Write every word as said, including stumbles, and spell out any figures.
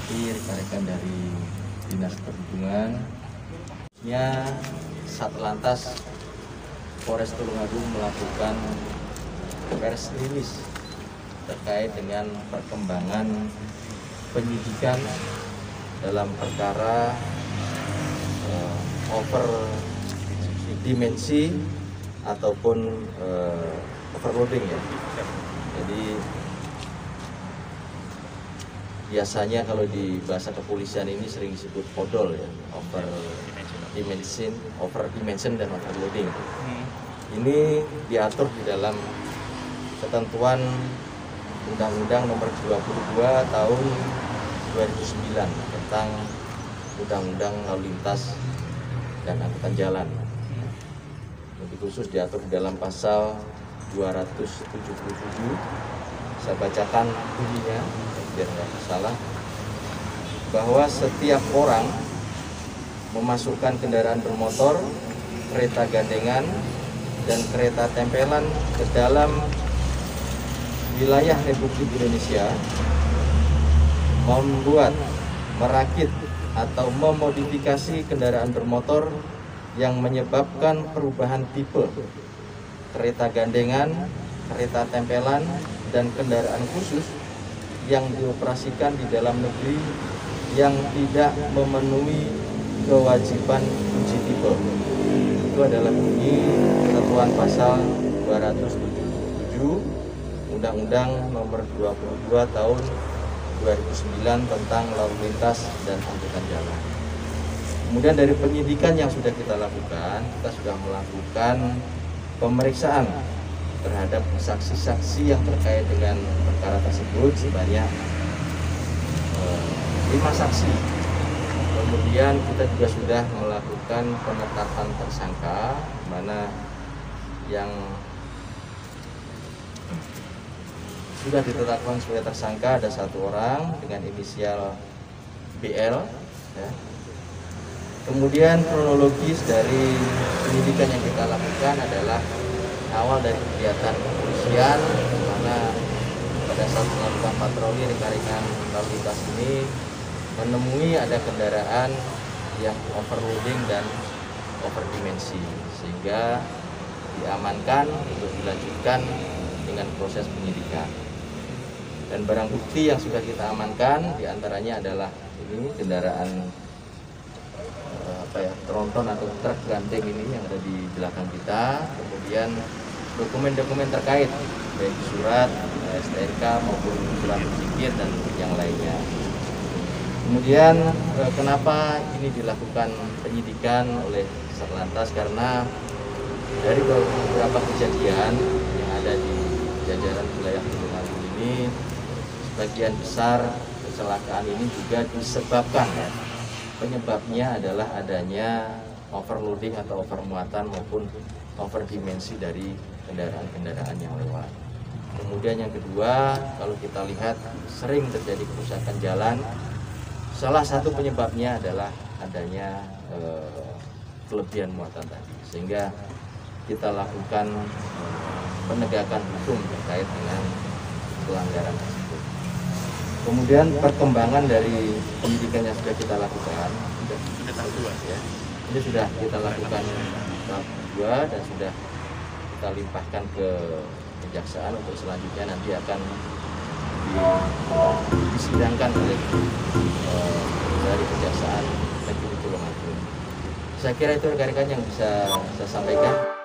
hormati rekan-rekan dari Dinas Perhubungan, ya Satlantas Polres Tulungagung melakukan press release terkait dengan perkembangan penyidikan dalam perkara uh, over dimensi ataupun uh, overloading ya. Jadi biasanya kalau di bahasa kepolisian ini sering disebut podol ya, over dimension, over dimension dan overloading. Hmm. Ini diatur di dalam ketentuan Undang-Undang Nomor dua puluh dua Tahun dua ribu sembilan tentang Undang-Undang Lalu Lintas dan Angkutan Jalan. Lebih khusus diatur di dalam pasal dua ratus tujuh puluh tujuh. Saya bacakan bunyinya biar nggak salah, bahwa setiap orang memasukkan kendaraan bermotor, kereta gandengan, dan kereta tempelan ke dalam wilayah Republik Indonesia, membuat, merakit, atau memodifikasi kendaraan bermotor yang menyebabkan perubahan tipe, kereta gandengan, kereta tempelan, dan kendaraan khusus yang dioperasikan di dalam negeri yang tidak memenuhi kewajiban uji tipe. Itu adalah bunyi ketentuan pasal dua ratus tujuh puluh tujuh Undang-Undang Nomor dua puluh dua Tahun dua ribu sembilan tentang Lalu Lintas dan Angkutan Jalan. Kemudian dari penyidikan yang sudah kita lakukan, kita sudah melakukan pemeriksaan terhadap saksi-saksi yang terkait dengan perkara tersebut sebanyak eh, lima saksi. Kemudian kita juga sudah melakukan penetapan tersangka, mana yang sudah ditetapkan sebagai tersangka ada satu orang dengan inisial B L. Ya. Kemudian kronologis dari penyidikan yang kita lakukan adalah awal dari kegiatan kepolisian, di mana pada saat melakukan patroli rekan-rekan lalu lintas ini menemui ada kendaraan yang overloading dan overdimensi, sehingga diamankan untuk dilanjutkan dengan proses penyidikan. Dan barang bukti yang sudah kita amankan diantaranya adalah ini kendaraan apa ya, tronton atau truk gandeng ini yang ada di belakang kita, kemudian dokumen-dokumen terkait baik surat S T N K maupun surat berpikir dan yang lainnya. Kemudian kenapa ini dilakukan penyidikan oleh Satlantas, karena dari beberapa kejadian yang ada di jajaran wilayah Tulungagung ini, sebagian besar kecelakaan ini juga disebabkan ya, penyebabnya adalah adanya overloading atau overmuatan maupun overdimensi dari kendaraan-kendaraan yang lewat. Kemudian yang kedua, kalau kita lihat sering terjadi kerusakan jalan, salah satu penyebabnya adalah adanya eh, kelebihan muatan tadi, sehingga kita lakukan eh, penegakan hukum terkait dengan pelanggaran tersebut. Kemudian perkembangan dari penyidikan yang sudah kita lakukan, sudah, ya, ini sudah kita lakukan tahap dua dan sudah kita limpahkan ke kejaksaan untuk selanjutnya nanti akan di, disidangkan oleh uh, dari Kejaksaan Negeri Tulungagung. Saya kira itu rekan-rekan yang bisa saya sampaikan.